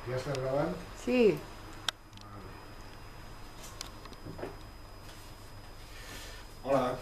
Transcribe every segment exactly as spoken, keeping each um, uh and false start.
¿Ya estás grabando? Sí, Vale. Hola.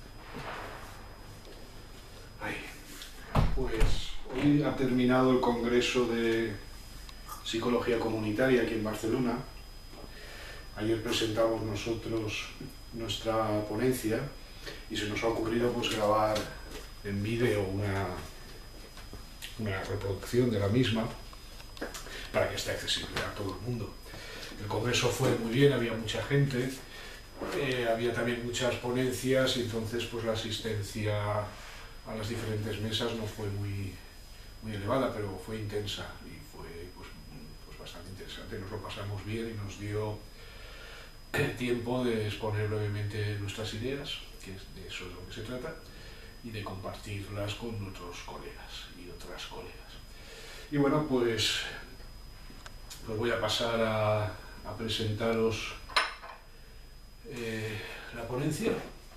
Ay, pues hoy ha terminado el Congreso de Psicología Comunitaria aquí en Barcelona. Ayer presentamos nosotros nuestra ponencia y se nos ha ocurrido pues grabar en vídeo una, una reproducción de la misma para que esté accesible a todo el mundo. El Congreso fue muy bien, había mucha gente, eh, había también muchas ponencias y entonces pues la asistencia a las diferentes mesas no fue muy, muy elevada, pero fue intensa y fue pues, pues bastante interesante. Nos lo pasamos bien y nos dio tiempo de exponer brevemente nuestras ideas, que es de eso es lo que se trata, y de compartirlas con otros colegas y otras colegas. Y bueno, pues, pues voy a pasar a, a presentaros eh, la ponencia.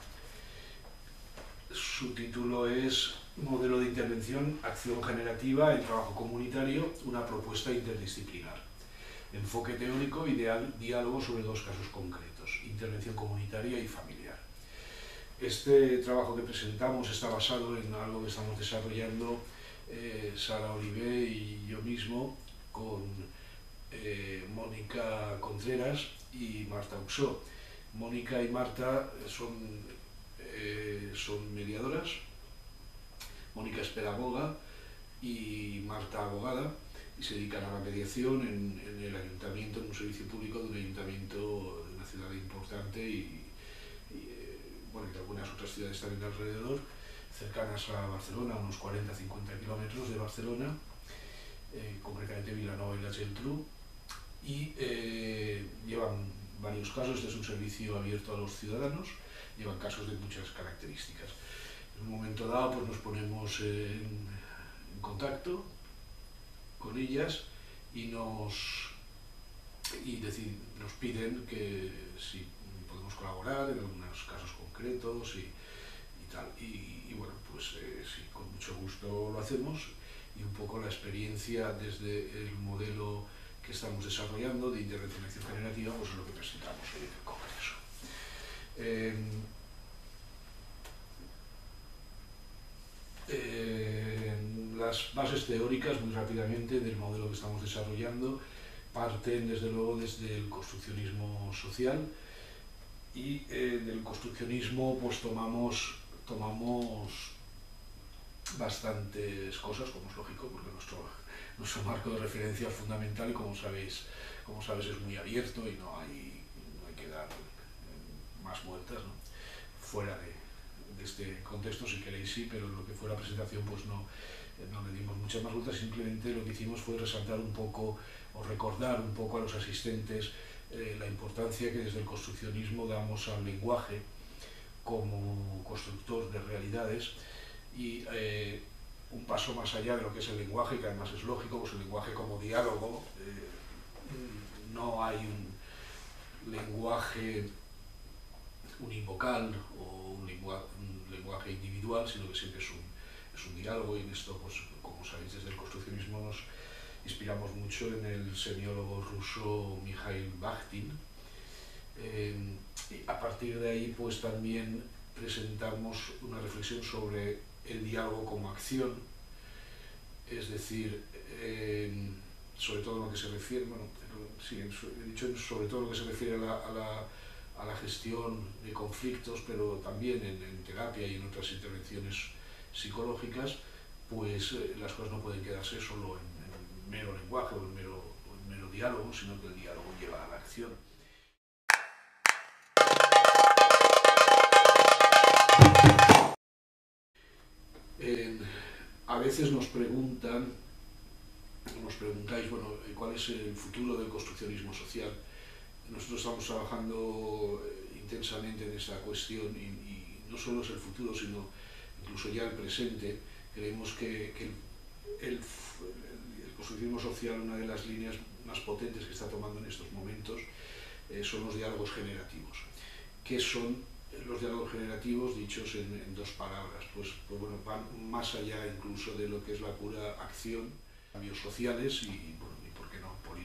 Su título es Modelo de intervención, acción generativa en trabajo comunitario, una propuesta interdisciplinar. Enfoque teórico y diálogo sobre dos casos concretos, intervención comunitaria y familiar. Este trabajo que presentamos está basado en algo que estamos desarrollando eh, Sara Olivé y yo mismo con eh, Mónica Contreras y Marta Uxó. Mónica y Marta son, eh, son mediadoras. Mónica es pedagoga y Marta abogada, y se dedican a la mediación en, en el ayuntamiento, en un servicio público de un ayuntamiento de una ciudad importante y, y eh, bueno, y de algunas otras ciudades también alrededor, cercanas a Barcelona, unos cuarenta a cincuenta kilómetros de Barcelona, eh, concretamente Vilanova y la Geltrú, y eh, llevan varios casos. Este es un servicio abierto a los ciudadanos, llevan casos de muchas características. En un momento dado pues nos ponemos en, en contacto con ellas y nos, y decir, nos piden que si podemos colaborar en algunos casos concretos y, y tal. Y, y bueno, pues eh, sí, con mucho gusto lo hacemos, y un poco la experiencia desde el modelo que estamos desarrollando de intervención y acción generativa, pues es lo que presentamos en el Congreso. Eh, Eh, las bases teóricas, muy rápidamente, del modelo que estamos desarrollando, parten desde luego desde el construccionismo social, y eh, del construccionismo pues tomamos, tomamos bastantes cosas, como es lógico, porque nuestro, nuestro marco de referencia es fundamental y como sabéis, como sabes es muy abierto y no hay, no hay que dar más vueltas, ¿no? Fuera de de este contexto, si queréis sí, pero lo que fue la presentación pues no, no le dimos muchas más vueltas. Simplemente lo que hicimos fue resaltar un poco o recordar un poco a los asistentes eh, la importancia que desde el construccionismo damos al lenguaje como constructor de realidades, y eh, un paso más allá de lo que es el lenguaje, que además es lógico, pues el lenguaje como diálogo, eh, no hay un lenguaje univocal o un lenguaje, un lenguaje individual, sino que siempre es un, es un diálogo, y en esto, pues, como sabéis, desde el construccionismo nos inspiramos mucho en el semiólogo ruso Mikhail Bakhtin. Eh, y a partir de ahí, pues también presentamos una reflexión sobre el diálogo como acción, es decir, eh, sobre todo en lo que se refiere, bueno, sí, he dicho sobre todo en lo que se refiere a la, a la a la gestión de conflictos, pero también en, en terapia y en otras intervenciones psicológicas, pues eh, las cosas no pueden quedarse solo en, en mero lenguaje o en mero, o en mero diálogo, sino que el diálogo lleva a la acción. Eh, a veces nos preguntan, nos preguntáis, bueno, ¿cuál es el futuro del construccionismo social? Nosotros estamos trabajando intensamente en esta cuestión, y, y no solo es el futuro, sino incluso ya el presente. Creemos que, que el, el, el construccionismo social, una de las líneas más potentes que está tomando en estos momentos, eh, son los diálogos generativos. ¿Qué son los diálogos generativos? Dichos en, en dos palabras, pues, pues bueno, van más allá incluso de lo que es la pura acción, cambios sociales y, bueno, y por qué no,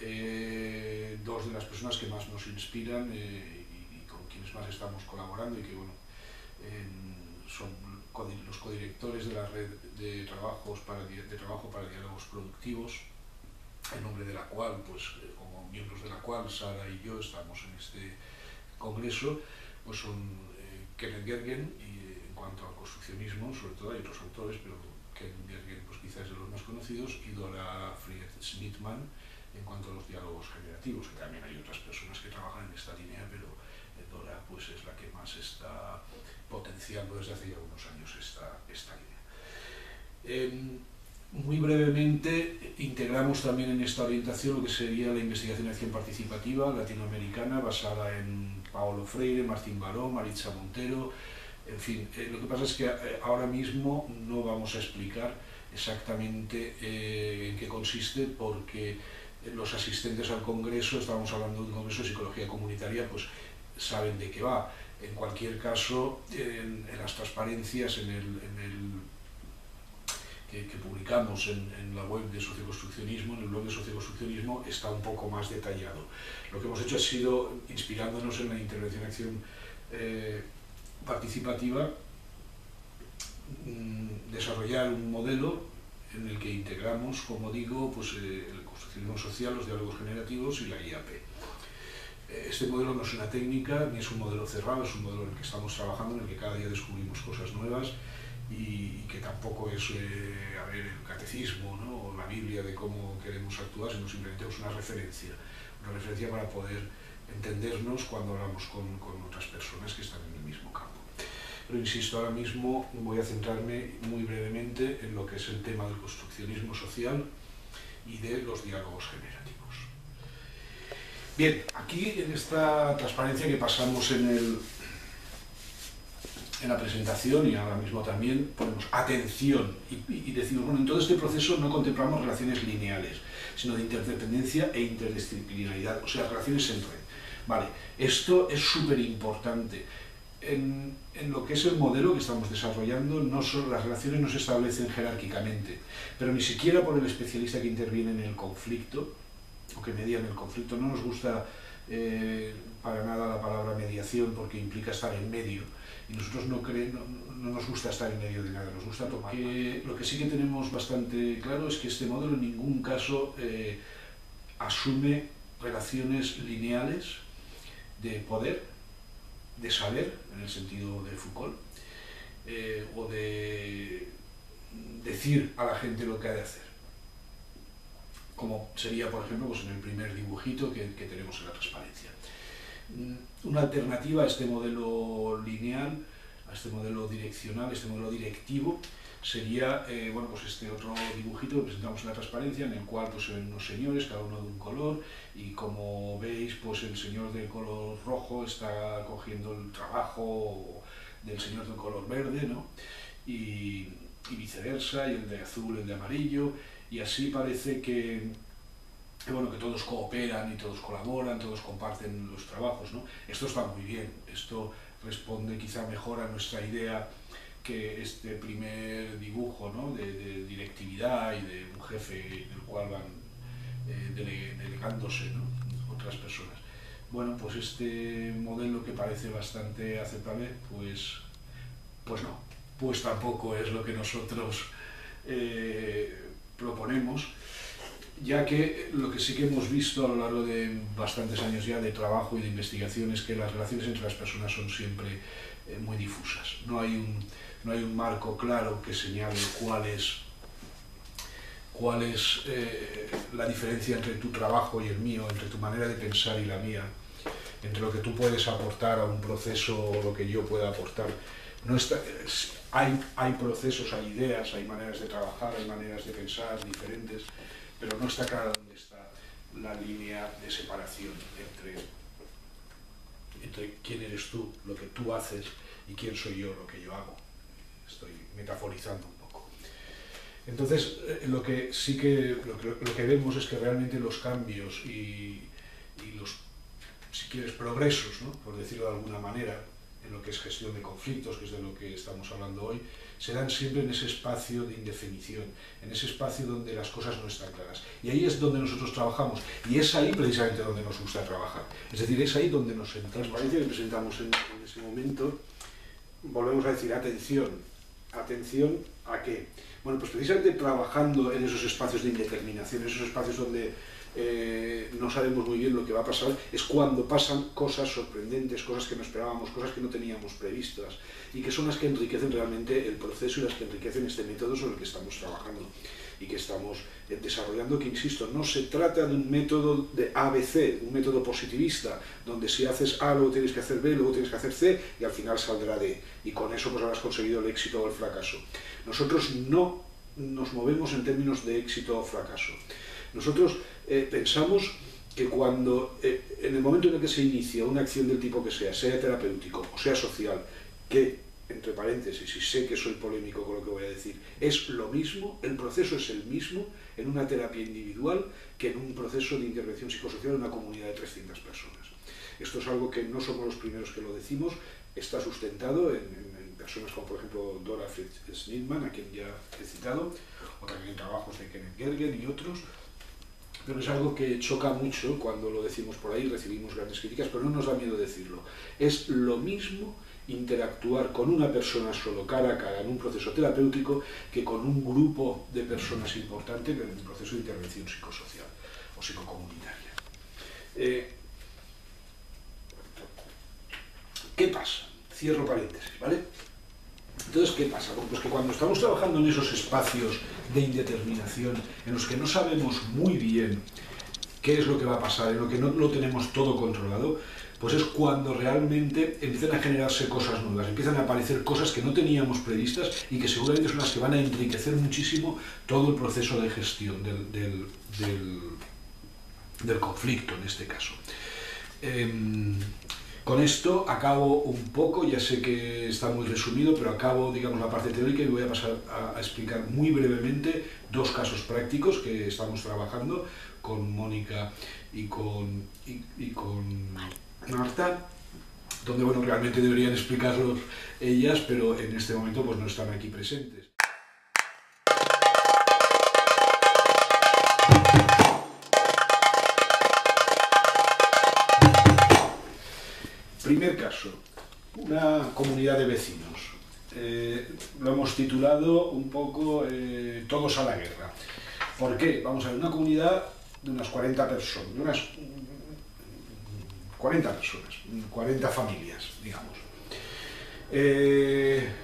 eh, dos de las personas que más nos inspiran eh, y, y con quienes más estamos colaborando y que, bueno, eh, son los codirectores de la red de, trabajos para, de trabajo para diálogos productivos, en nombre de la cual, pues, eh, como miembros de la cual, Sara y yo estamos en este congreso, pues son eh, Kenneth Gergen, y eh, en cuanto al construccionismo, sobre todo hay otros autores, pero Kenneth Gergen pues, quizás es de los más conocidos, y Dora Fried-Schnittmann en cuanto a los diálogos generativos, que también hay otras personas que trabajan en esta línea, pero eh, Dora pues, es la que más está potenciando desde hace ya unos años esta, esta línea. Eh, Muy brevemente, integramos también en esta orientación lo que sería la investigación y acción participativa latinoamericana, basada en Paulo Freire, Martín Baró, Maritza Montero, en fin. Eh, lo que pasa es que eh, ahora mismo no vamos a explicar exactamente eh, en qué consiste, porque los asistentes al congreso, estábamos hablando de un congreso de psicología comunitaria, pues saben de qué va. En cualquier caso, en, en las transparencias, en el, en el Que, que publicamos en, en la web de Socioconstruccionismo, en el blog de Socioconstruccionismo, está un poco más detallado. Lo que hemos hecho ha sido, inspirándonos en la intervención y acción eh, participativa, mmm, desarrollar un modelo en el que integramos, como digo, pues, eh, el construccionismo social, los diálogos generativos y la I A P. Este modelo no es una técnica, ni es un modelo cerrado, es un modelo en el que estamos trabajando, en el que cada día descubrimos cosas nuevas, y que tampoco es eh, a ver, el catecismo, ¿no? O la Biblia de cómo queremos actuar, sino simplemente es una referencia, una referencia para poder entendernos cuando hablamos con, con otras personas que están en el mismo campo. Pero insisto, ahora mismo voy a centrarme muy brevemente en lo que es el tema del construccionismo social y de los diálogos generativos. Bien, aquí en esta transparencia que pasamos en el en la presentación, y ahora mismo también ponemos atención y, y decimos, bueno, en todo este proceso no contemplamos relaciones lineales, sino de interdependencia e interdisciplinaridad, o sea, relaciones en red. Vale, esto es súper importante. En, en lo que es el modelo que estamos desarrollando, no son, las relaciones no se establecen jerárquicamente, pero ni siquiera por el especialista que interviene en el conflicto, o que media en el conflicto. No nos gusta eh, para nada la palabra mediación, porque implica estar en medio. Y nosotros no, creen, no, no nos gusta estar en medio de nada, nos gusta tomar. Que, lo que sí que tenemos bastante claro es que este modelo en ningún caso eh, asume relaciones lineales de poder, de saber, en el sentido de Foucault, eh, o de decir a la gente lo que ha de hacer. Como sería, por ejemplo, pues en el primer dibujito que, que tenemos en la transparencia. Una alternativa a este modelo lineal, a este modelo direccional, a este modelo directivo, sería eh, bueno, pues este otro dibujito que presentamos en la transparencia, en el cual pues, se ven unos señores, cada uno de un color, y como veis, pues el señor del color rojo está cogiendo el trabajo del señor del color verde, ¿no? y, y viceversa, y el de azul, el de amarillo, y así parece que Que, bueno, que todos cooperan y todos colaboran, todos comparten los trabajos, ¿no? Esto está muy bien, esto responde quizá mejor a nuestra idea que este primer dibujo, ¿no? de, de directividad y de un jefe del cual van eh, dele, delegándose, ¿no? otras personas. Bueno, pues este modelo que parece bastante aceptable, pues, pues no, pues tampoco es lo que nosotros eh, proponemos, ya que lo que sí que hemos visto a lo largo de bastantes años ya de trabajo y de investigación es que las relaciones entre las personas son siempre eh, muy difusas. No hay, un, no hay un marco claro que señale cuál es, cuál es eh, la diferencia entre tu trabajo y el mío, entre tu manera de pensar y la mía, entre lo que tú puedes aportar a un proceso o lo que yo pueda aportar. No está, hay, hay procesos, hay ideas, hay maneras de trabajar, hay maneras de pensar diferentes, pero no está clara dónde está la línea de separación entre, entre quién eres tú, lo que tú haces, y quién soy yo, lo que yo hago. Estoy metaforizando un poco. Entonces, lo que sí que, lo que, lo que vemos es que realmente los cambios y, y los, si quieres, progresos, ¿no? por decirlo de alguna manera, en lo que es gestión de conflictos, que es de lo que estamos hablando hoy, se dan siempre en ese espacio de indefinición, en ese espacio donde las cosas no están claras. Y ahí es donde nosotros trabajamos, y es ahí precisamente donde nos gusta trabajar. Es decir, es ahí donde nos centramos. La transparencia que presentamos en, en ese momento, volvemos a decir, atención, atención ¿a qué? Bueno, pues precisamente trabajando en esos espacios de indeterminación, esos espacios donde eh, no sabemos muy bien lo que va a pasar, es cuando pasan cosas sorprendentes, cosas que no esperábamos, cosas que no teníamos previstas, y que son las que enriquecen realmente el proceso y las que enriquecen este método sobre el que estamos trabajando y que estamos eh, desarrollando, que insisto, no se trata de un método de A B C, un método positivista, donde si haces A luego tienes que hacer B, luego tienes que hacer C y al final saldrá D, y con eso pues habrás conseguido el éxito o el fracaso. Nosotros no nos movemos en términos de éxito o fracaso. Nosotros eh, pensamos que cuando, eh, en el momento en el que se inicia una acción del tipo que sea, sea terapéutico o sea social, que, entre paréntesis, y sé que soy polémico con lo que voy a decir, es lo mismo, el proceso es el mismo en una terapia individual que en un proceso de intervención psicosocial en una comunidad de trescientas personas. Esto es algo que no somos los primeros que lo decimos, está sustentado en, en, en personas como por ejemplo Dora Fritz-Schnitman, a quien ya he citado, o también en trabajos de Kenneth Gergen y otros, pero es algo que choca mucho cuando lo decimos por ahí, recibimos grandes críticas, pero no nos da miedo decirlo. Es lo mismo interactuar con una persona solo cara a cara en un proceso terapéutico que con un grupo de personas importante en un proceso de intervención psicosocial o psicocomunitaria. Eh, ¿Qué pasa? Cierro paréntesis, ¿vale? Entonces, ¿qué pasa? Pues que cuando estamos trabajando en esos espacios de indeterminación, en los que no sabemos muy bien qué es lo que va a pasar, en lo que no lo tenemos todo controlado, pues es cuando realmente empiezan a generarse cosas nuevas, empiezan a aparecer cosas que no teníamos previstas y que seguramente son las que van a enriquecer muchísimo todo el proceso de gestión del, del, del, del conflicto, en este caso. Eh, Con esto acabo un poco, ya sé que está muy resumido, pero acabo, digamos, la parte teórica y voy a pasar a, a explicar muy brevemente dos casos prácticos que estamos trabajando con Mónica y con, y, y con Marta, donde, bueno, realmente deberían explicarlos ellas, pero en este momento pues no están aquí presentes. Primer caso, una comunidad de vecinos. Eh, lo hemos titulado un poco eh, Todos a la guerra. ¿Por qué? Vamos a ver, una comunidad de unas cuarenta personas, de unas cuarenta personas, cuarenta familias, digamos. Eh,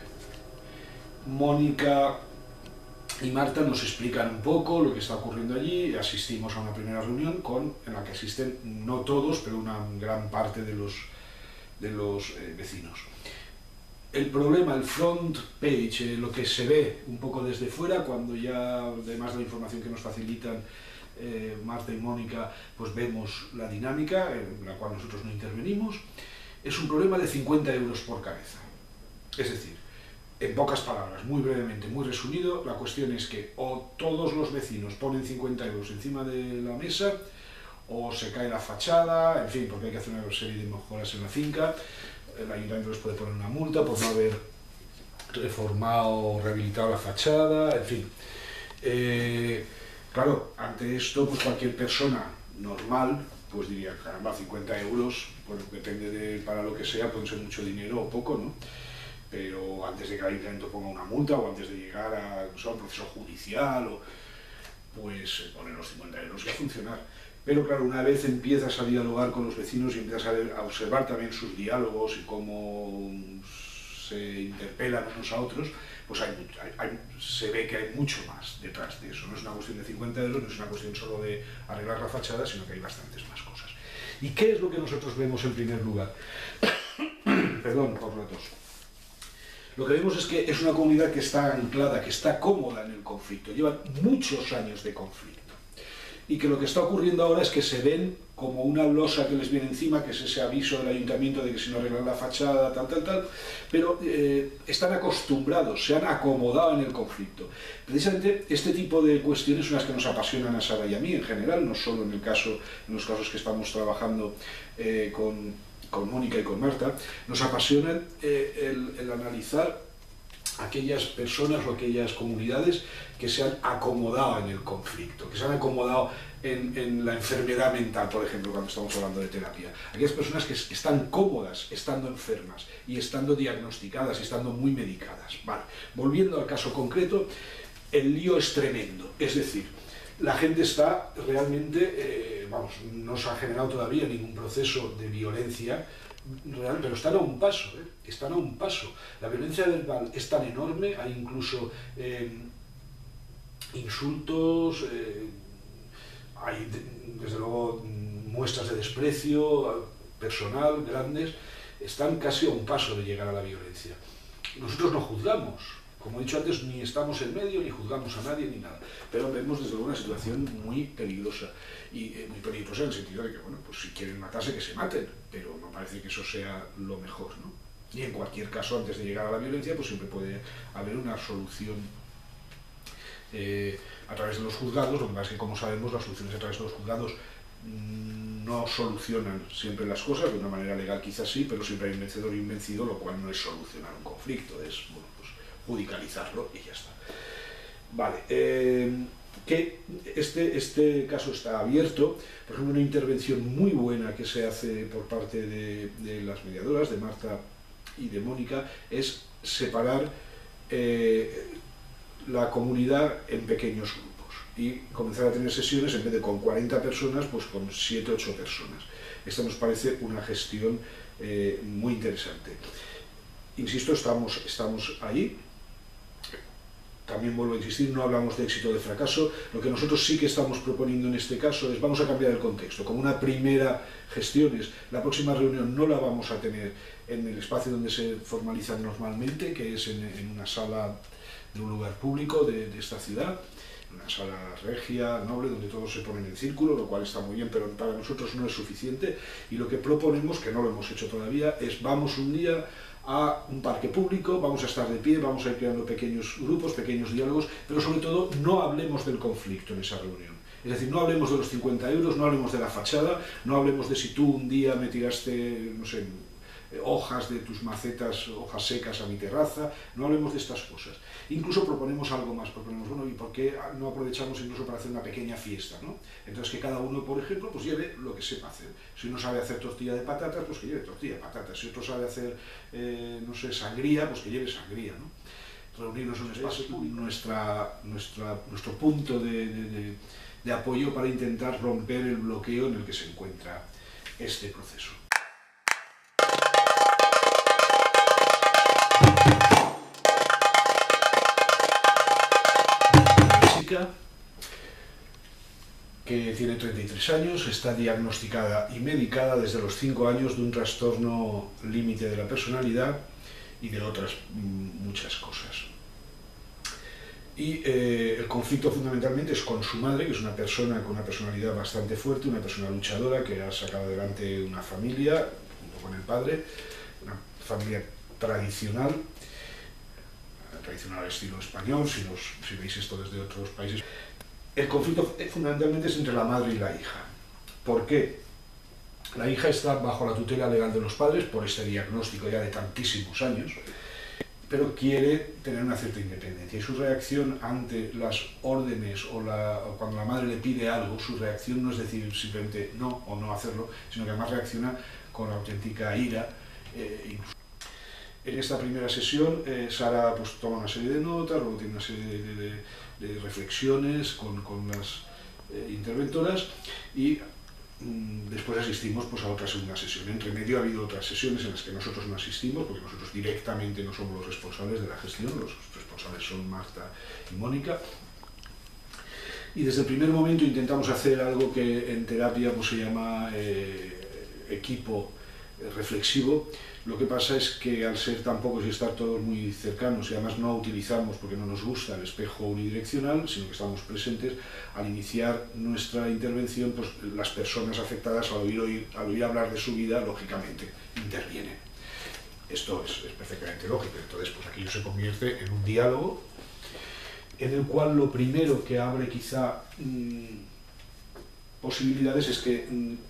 Mónica y Marta nos explican un poco lo que está ocurriendo allí. Asistimos a una primera reunión con, en la que asisten no todos, pero una gran parte de los de los eh, vecinos. El problema, el front page, eh, lo que se ve un poco desde fuera, cuando ya, además de la información que nos facilitan eh, Marta y Mónica, pues vemos la dinámica, en la cual nosotros no intervenimos, es un problema de cincuenta euros por cabeza. Es decir, en pocas palabras, muy brevemente, muy resumido, la cuestión es que o todos los vecinos ponen cincuenta euros encima de la mesa, o se cae la fachada, en fin, porque hay que hacer una serie de mejoras en la finca, el ayuntamiento les puede poner una multa por no haber reformado o rehabilitado la fachada, en fin. Eh, claro, ante esto, pues cualquier persona normal, pues diría, caramba, cincuenta euros, bueno, depende de para lo que sea, puede ser mucho dinero o poco, ¿no? Pero antes de que el ayuntamiento ponga una multa o antes de llegar a, no sé, a un proceso judicial, o, pues poner los cincuenta euros y a funcionar. Pero claro, una vez empiezas a dialogar con los vecinos y empiezas a, ver, a observar también sus diálogos y cómo se interpelan unos a otros, pues hay, hay, hay, se ve que hay mucho más detrás de eso. No es una cuestión de cincuenta euros, no es una cuestión solo de arreglar la fachada, sino que hay bastantes más cosas. ¿Y qué es lo que nosotros vemos en primer lugar? Perdón por la tos. Lo que vemos es que es una comunidad que está anclada, que está cómoda en el conflicto, llevan muchos años de conflicto. Y que lo que está ocurriendo ahora es que se ven como una losa que les viene encima, que es ese aviso del ayuntamiento de que si no arreglan la fachada, tal, tal, tal, pero eh, están acostumbrados, se han acomodado en el conflicto. Precisamente este tipo de cuestiones son las que nos apasionan a Sara y a mí en general, no solo en, el caso, en los casos que estamos trabajando eh, con, con Mónica y con Marta, nos apasiona eh, el, el analizar aquellas personas o aquellas comunidades que se han acomodado en el conflicto, que se han acomodado en, en la enfermedad mental, por ejemplo, cuando estamos hablando de terapia. Aquellas personas que están cómodas estando enfermas y estando diagnosticadas y estando muy medicadas. Vale. Volviendo al caso concreto, el lío es tremendo, es decir, la gente está realmente, eh, vamos, no se ha generado todavía ningún proceso de violencia real, pero están a un paso, ¿eh? están a un paso. La violencia verbal es tan enorme, hay incluso eh, insultos, eh, hay desde luego muestras de desprecio personal grandes, están casi a un paso de llegar a la violencia. Nosotros no juzgamos, como he dicho antes, ni estamos en medio, ni juzgamos a nadie, ni nada, pero vemos desde luego una situación muy peligrosa, y eh, muy peligrosa en el sentido de que, bueno, pues si quieren matarse, que se maten, pero no parece que eso sea lo mejor, ¿no? Y en cualquier caso, antes de llegar a la violencia, pues siempre puede haber una solución eh, a través de los juzgados. Lo que pasa es que, como sabemos, las soluciones a través de los juzgados mmm, no solucionan siempre las cosas, de una manera legal quizás sí, pero siempre hay un vencedor y un vencido, lo cual no es solucionar un conflicto, es, bueno, pues judicializarlo y ya está. Vale, eh, que este, este caso está abierto. Por ejemplo, una intervención muy buena que se hace por parte de, de las mediadoras, de Marta y de Mónica, es separar eh, la comunidad en pequeños grupos y comenzar a tener sesiones, en vez de con cuarenta personas, pues con siete u ocho personas. Esta nos parece una gestión eh, muy interesante. Insisto, estamos, estamos ahí. También vuelvo a insistir, no hablamos de éxito o de fracaso. Lo que nosotros sí que estamos proponiendo en este caso es, vamos a cambiar el contexto. Como una primera gestión es, la próxima reunión no la vamos a tener en el espacio donde se formalizan normalmente, que es en, en una sala de un lugar público de, de esta ciudad, una sala regia, noble, donde todos se ponen en círculo, lo cual está muy bien, pero para nosotros no es suficiente. Y lo que proponemos, que no lo hemos hecho todavía, es vamos un día a un parque público, vamos a estar de pie, vamos a ir creando pequeños grupos, pequeños diálogos, pero sobre todo no hablemos del conflicto en esa reunión. Es decir, no hablemos de los cincuenta euros, no hablemos de la fachada, no hablemos de si tú un día me tiraste, no sé, hojas de tus macetas, hojas secas a mi terraza, no hablemos de estas cosas. Incluso proponemos algo más, proponemos, bueno, ¿y por qué no aprovechamos incluso para hacer una pequeña fiesta, ¿no? Entonces que cada uno, por ejemplo, pues lleve lo que sepa hacer. Si uno sabe hacer tortilla de patatas, pues que lleve tortilla de patatas. Si otro sabe hacer, eh, no sé, sangría, pues que lleve sangría, ¿no? Reunirnos en un espacio público, nuestra, nuestra, nuestro punto de, de, de, de apoyo para intentar romper el bloqueo en el que se encuentra este proceso. Que tiene treinta y tres años, está diagnosticada y medicada desde los cinco años de un trastorno límite de la personalidad y de otras muchas cosas. Y eh, el conflicto fundamentalmente es con su madre, que es una persona con una personalidad bastante fuerte, una persona luchadora que ha sacado adelante una familia, junto con el padre, una familia tradicional, tradicional al estilo español, si, los, si veis esto desde otros países. El conflicto fundamentalmente es entre la madre y la hija. ¿Por qué? La hija está bajo la tutela legal de los padres por este diagnóstico ya de tantísimos años, pero quiere tener una cierta independencia, y su reacción ante las órdenes o, la, o cuando la madre le pide algo, su reacción no es decir simplemente no o no hacerlo, sino que además reacciona con auténtica ira. Eh, incluso en esta primera sesión, eh, Sara pues, toma una serie de notas, luego tiene una serie de, de, de, de reflexiones con, con las eh, interventoras, y mmm, después asistimos pues, a otra segunda sesión. Entre medio ha habido otras sesiones en las que nosotros no asistimos, porque nosotros directamente no somos los responsables de la gestión, los responsables son Marta y Mónica. Y desde el primer momento intentamos hacer algo que en terapia pues, se llama eh, equipo reflexivo. Lo que pasa es que al ser tan pocos y estar todos muy cercanos, y además no utilizamos, porque no nos gusta, el espejo unidireccional, sino que estamos presentes, al iniciar nuestra intervención, pues las personas afectadas al oír, oír, al oír hablar de su vida, lógicamente intervienen. Esto es, es perfectamente lógico. Entonces, pues aquello se convierte en un diálogo en el cual lo primero que abre quizá mmm, posibilidades es que mmm,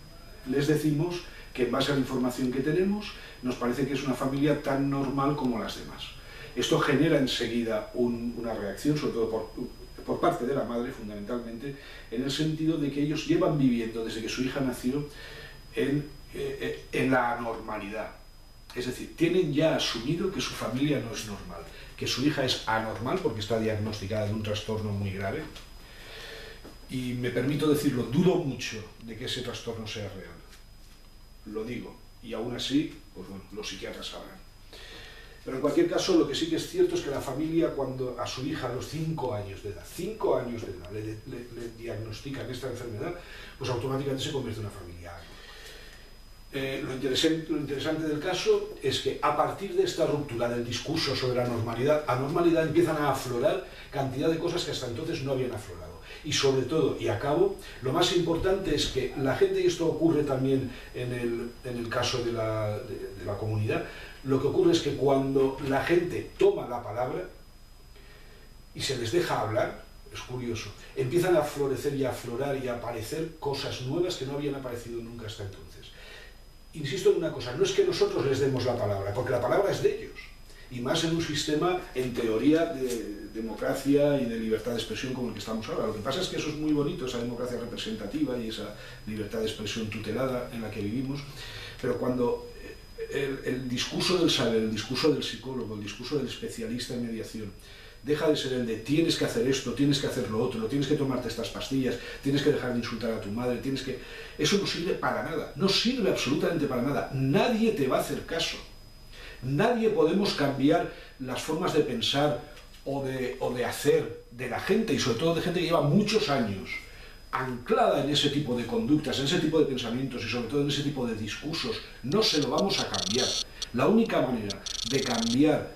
les decimos que en base a la información que tenemos, nos parece que es una familia tan normal como las demás. Esto genera enseguida un, una reacción, sobre todo por, por parte de la madre, fundamentalmente, en el sentido de que ellos llevan viviendo desde que su hija nació en, eh, en la anormalidad. Es decir, tienen ya asumido que su familia no es normal, que su hija es anormal porque está diagnosticada de un trastorno muy grave. Y me permito decirlo, dudo mucho de que ese trastorno sea real. Lo digo, y aún así, pues bueno, los psiquiatras sabrán. Pero en cualquier caso, lo que sí que es cierto es que la familia, cuando a su hija a los cinco años de edad, cinco años de edad, le, le, le diagnostican esta enfermedad, pues automáticamente se convierte en una familia. Eh, lo, interesante, lo interesante del caso es que a partir de esta ruptura del discurso sobre la normalidad, anormalidad, empiezan a aflorar cantidad de cosas que hasta entonces no habían aflorado. Y sobre todo, y acabo, lo más importante es que la gente, y esto ocurre también en el, en el caso de la, de, de la comunidad, lo que ocurre es que cuando la gente toma la palabra y se les deja hablar, es curioso, empiezan a florecer y a aflorar y a aparecer cosas nuevas que no habían aparecido nunca hasta entonces. Insisto en una cosa, no es que nosotros les demos la palabra, porque la palabra es de ellos, y más en un sistema, en teoría, de democracia y de libertad de expresión como el que estamos ahora. Lo que pasa es que eso es muy bonito, esa democracia representativa y esa libertad de expresión tutelada en la que vivimos, pero cuando el, el discurso del saber, el discurso del psicólogo, el discurso del especialista en mediación, deja de ser el de tienes que hacer esto, tienes que hacer lo otro, tienes que tomarte estas pastillas, tienes que dejar de insultar a tu madre, tienes que... Eso no sirve para nada, no sirve absolutamente para nada, nadie te va a hacer caso. Nadie podemos cambiar las formas de pensar o de, o de hacer de la gente, y sobre todo de gente que lleva muchos años anclada en ese tipo de conductas, en ese tipo de pensamientos y sobre todo en ese tipo de discursos. No se lo vamos a cambiar. La única manera de cambiar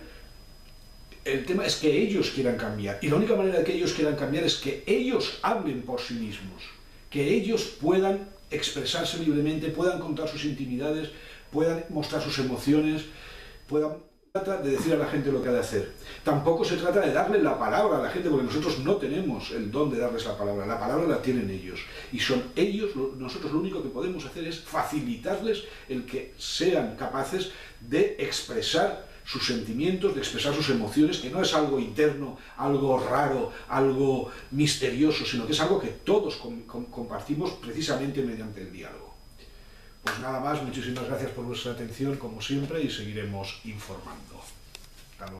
el tema es que ellos quieran cambiar, y la única manera de que ellos quieran cambiar es que ellos hablen por sí mismos, que ellos puedan expresarse libremente, puedan contar sus intimidades, puedan mostrar sus emociones, puedan tratar de decir a la gente lo que ha de hacer. Tampoco se trata de darle la palabra a la gente, porque nosotros no tenemos el don de darles la palabra, la palabra la tienen ellos, y son ellos, nosotros lo único que podemos hacer es facilitarles el que sean capaces de expresar sus sentimientos, de expresar sus emociones, que no es algo interno, algo raro, algo misterioso, sino que es algo que todos com com compartimos precisamente mediante el diálogo. Pues nada más, muchísimas gracias por vuestra atención, como siempre, y seguiremos informando.